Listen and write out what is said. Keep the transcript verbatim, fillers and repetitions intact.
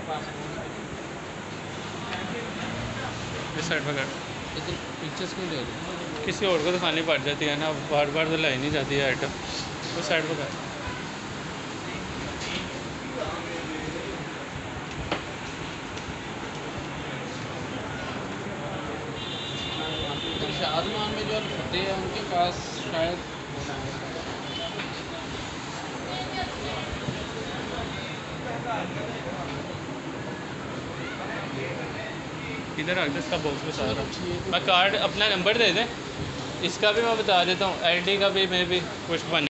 इस साइड पर इधर पिक्चर्स क्यों ले रहे? किसी और को दिखानी पड़ जाती है ना, बार बार तो लाई नहीं जाती है आइटम। उस साइड पर शादमान में जो फतेह है उनके पास शायद इधर रख दे, इसका बॉक्स बता रहा। मैं कार्ड अपना नंबर दे दें, इसका भी मैं बता देता हूँ, एल डी का भी मैं भी कुछ बन